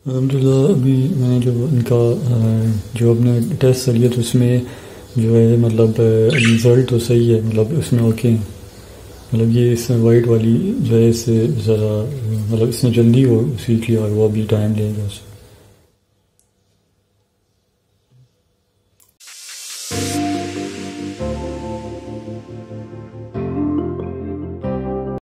अल्हम्दुलिल्लाह अभी मैंने जो इनका जो अपने टेस्ट लिया तो उसमें जो है मतलब रिज़ल्ट तो सही है, मतलब उसमें ओके हैं। मतलब ये इसमें वाइट वाली जो है इससे ज़रा मतलब इसने जल्दी वो सीख लिया और वो अभी टाइम लेगा।